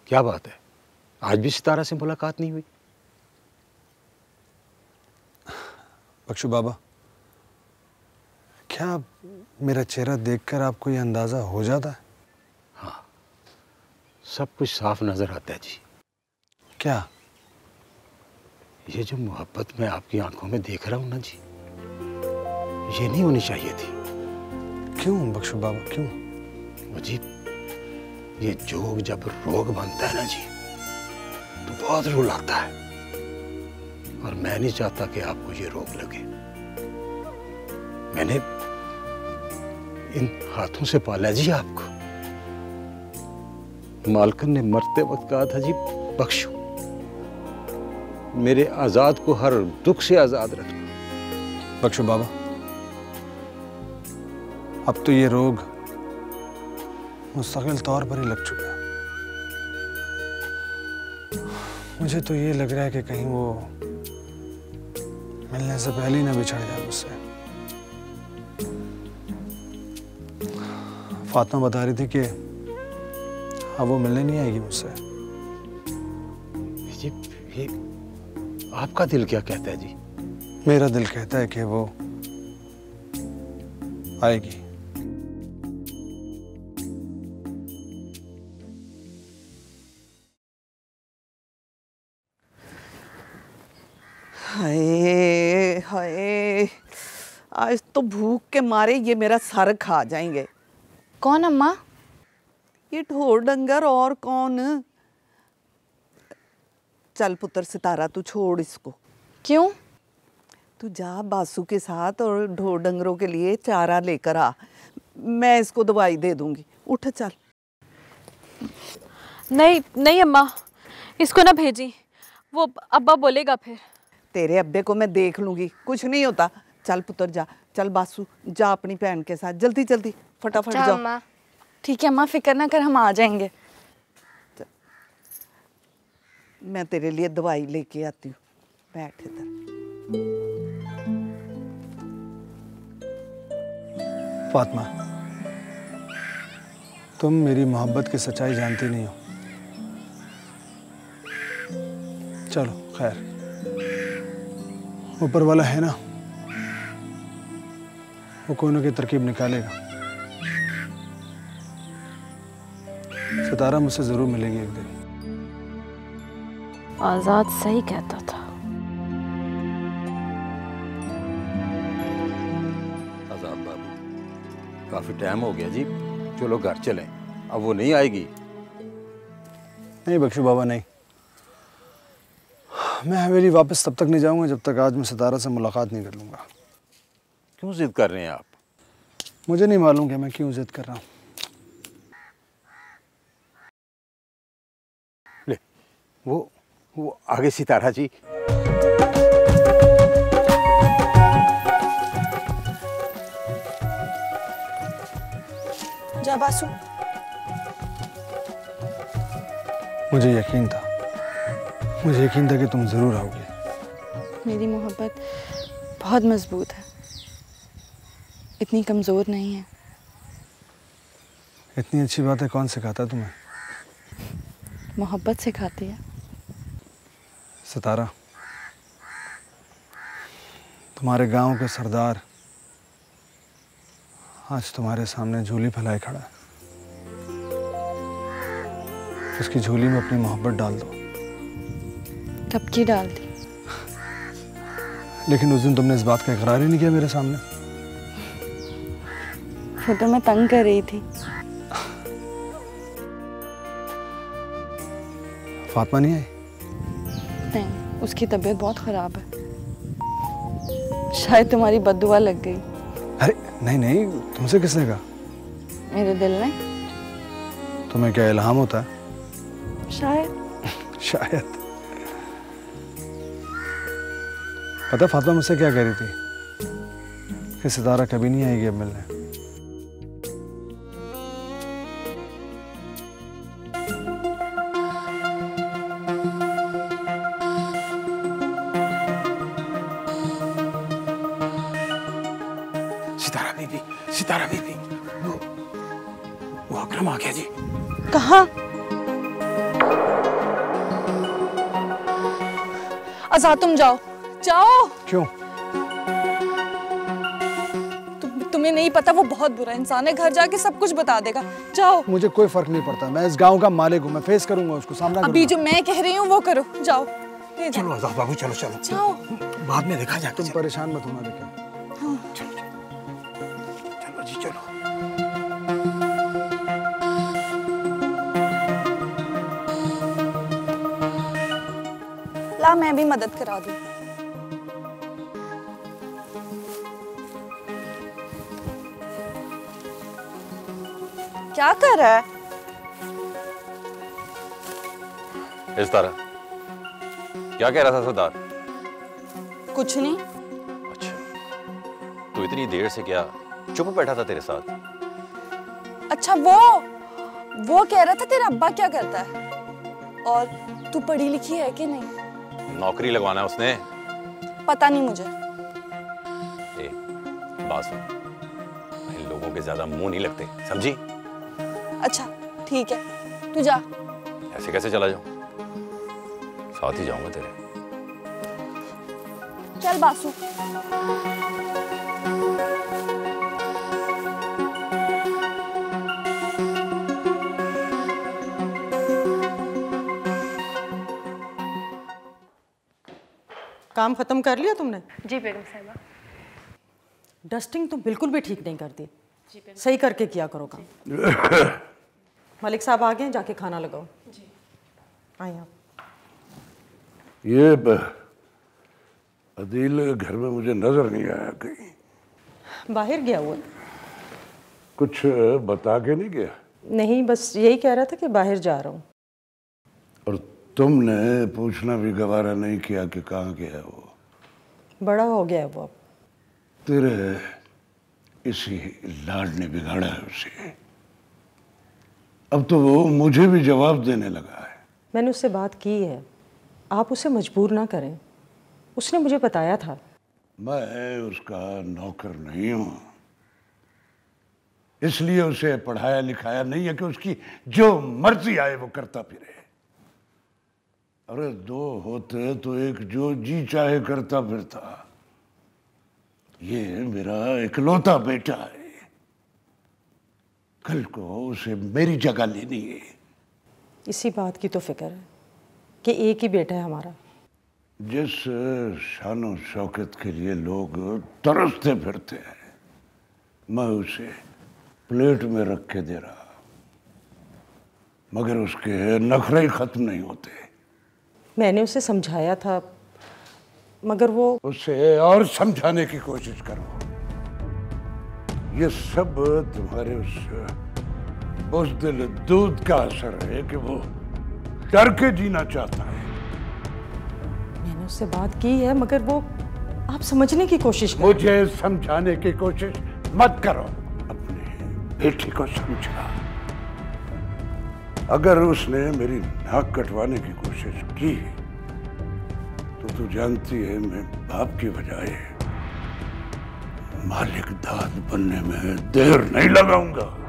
क्या बात है, आज भी सितारा से मुलाकात नहीं हुई? बख्शू बाबा, क्या मेरा चेहरा देखकर आपको ये अंदाजा हो जाता है? हाँ, सब कुछ साफ नजर आता है जी। क्या? ये जो मोहब्बत मैं आपकी आंखों में देख रहा हूं ना जी, ये नहीं होनी चाहिए थी। क्यों बख्शू बाबा, क्यों? अजीब, ये जोग जब रोग बनता है ना जी, तो बहुत रुलाता है, और मैं नहीं चाहता कि आपको ये रोग लगे। मैंने इन हाथों से पाला जी आपको। मालकन ने मरते वक्त कहा था जी, बख्शो, मेरे आजाद को हर दुख से आजाद रखना। बख्शू बाबा, अब तो ये रोग मुस्तकिल तौर पर ही लग चुका है। मुझे तो ये लग रहा है कि कहीं वो मिलने से पहले ही ना बिछड़ जाए मुझसे। फातिमा बता रही थी कि अब वो मिलने नहीं आएगी मुझसे। जी, ये आपका दिल क्या कहता है जी? मेरा दिल कहता है कि वो आएगी। हाय हाय, आज तो भूख के मारे ये मेरा सर खा जाएंगे। कौन अम्मा? ये ढोर डंगर और कौन? चल पुत्र सितारा, तू छोड़ इसको। क्यों? तू जा बासु के साथ और ढोर डंगरों के लिए चारा लेकर आ, मैं इसको दवाई दे दूंगी। उठ चल। नहीं नहीं अम्मा, इसको ना भेजी, वो अब्बा बोलेगा फिर। तेरे अब्बे को मैं देख लूंगी, कुछ नहीं होता। चल पुत्र जा, चल बासु जा अपनी बहन के साथ, जल्दी जल्दी फटाफट जाओ। अम्मा। ठीक है अम्मा, फिक्र ना कर, हम आ जाएंगे। मैं तेरे लिए दवाई लेके आती हूँ, बैठ इधर। फातिमा, तुम मेरी मोहब्बत की सच्चाई जानती नहीं हो। चलो खैर, ऊपर वाला है ना, वो कोई ना कोई तरकीब निकालेगा। सितारा मुझसे जरूर मिलेगी एक दिन। आजाद सही कहता था। आजाद बाबू, काफी टाइम हो गया जी, चलो घर चलें, अब वो नहीं आएगी। नहीं बख्शू बाबा, नहीं, मैं हवेली वापस तब तक नहीं जाऊंगा जब तक आज मैं सितारा से मुलाकात नहीं कर लूंगा। क्यों जिद कर रहे हैं आप? मुझे नहीं मालूम कि मैं क्यों जिद कर रहा हूँ। ले, वो आगे सितारा जी। जा बासु। मुझे यकीन था कि तुम जरूर आओगे। मेरी मोहब्बत बहुत मजबूत है, इतनी कमजोर नहीं है। इतनी अच्छी बात है कौन सिखाता तुम्हें? मोहब्बत सिखाती है। सितारा, तुम्हारे गांव के सरदार आज तुम्हारे सामने झोली फैलाए खड़ा है। उसकी झोली में अपनी मोहब्बत डाल दो। कब की डाल दी? लेकिन उस दिन तुमने इस बात का इकरार ही नहीं किया मेरे सामने। वो तो मैं तंग कर रही थी। फातिमा नहीं आई? नहीं, उसकी तबीयत बहुत खराब है, शायद तुम्हारी बद्दुआ लग गई। अरे नहीं नहीं, तुमसे किसने कहा? मेरे दिल ने। तुम्हें क्या इल्हाम होता है? शायद। शायद। पता फातिमा मुझसे क्या कह रही थी? कि सितारा कभी नहीं आएगी अब मिलने। सितारा बीबी, वो अकरम आ गया जी। कहाँ? आजाद, तुम जाओ जाओ। क्यों? तुम्हें नहीं पता, वो बहुत बुरा इंसान है, घर जाके सब कुछ बता देगा। जाओ। मुझे कोई फर्क नहीं पड़ता, मैं इस गांव का मालिक हूँ, मैं फेस करूंगा उसको, सामना अभी करूंगा। जो मैं कह रही हूँ वो करो, जाओ। चलो आजाद बाबू, चलो चलो जाओ। बाद में देखा जाए। तुम परेशान मत होना देखा। चलो जी चलो। ला मैं भी मदद करा दूं। क्या कर रहा है? इस तरह क्या कह रहा था सरदार? कुछ नहीं। अच्छा, तू इतनी देर से क्या चुप बैठा था तेरे साथ? अच्छा, वो कह रहा था तेरा अब्बा क्या करता है और तू पढ़ी लिखी है कि नहीं। नौकरी लगवाना है उसने। पता नहीं मुझे। ए, बात सुन, इन लोगों के ज्यादा मुंह नहीं लगते, समझी? अच्छा ठीक है, तू जा। ऐसे कैसे चला जाऊं? साथ ही जाऊंगा तेरे। चल बासु। काम खत्म कर लिया तुमने? जी बेगम साहिबा। डस्टिंग तो बिल्कुल भी ठीक नहीं करती, सही करके किया करो काम। मलिक साहब आ गए, जाके खाना लगाओ। जी आए आप। ये अदील घर में मुझे नजर नहीं आया कहीं। बाहर गया हुआ? कुछ बता के नहीं गया? नहीं, बस यही कह रहा था कि बाहर जा रहा हूँ। और तुमने पूछना भी गवारा नहीं किया कि कहाँ गया है वो? बड़ा हो गया है वो अब। तेरे इसी लाड ने बिगाड़ा है उसे। अब तो वो मुझे भी जवाब देने लगा है। मैंने उससे बात की है, आप उसे मजबूर ना करें। उसने मुझे बताया था। मैं उसका नौकर नहीं हूं, इसलिए उसे पढ़ाया लिखाया नहीं है कि उसकी जो मर्जी आए वो करता फिरे। अरे दो होते तो एक जो जी चाहे करता फिरता। ये मेरा इकलौता बेटा है, कल को उसे मेरी जगह लेनी है। इसी बात की तो फिक्र है कि एक ही बेटा है हमारा। जिस शानो शौकत के लिए लोग तरसते फिरते हैं, मैं उसे प्लेट में रख के दे रहा, मगर उसके नखरे खत्म नहीं होते। मैंने उसे समझाया था, मगर वो। उसे और समझाने की कोशिश करो। ये सब तुम्हारे उस बुज़दिल दूध का असर है कि वो डर के जीना चाहता है। मैंने उससे बात की है, मगर वो, आप समझने की कोशिश करो। मुझे समझाने की कोशिश मत करो, अपने बेटी को समझा। अगर उसने मेरी नाक कटवाने की कोशिश की तो तू जानती है मैं बाप की बजाय मालिक दाद बनने में देर नहीं लगाऊंगा।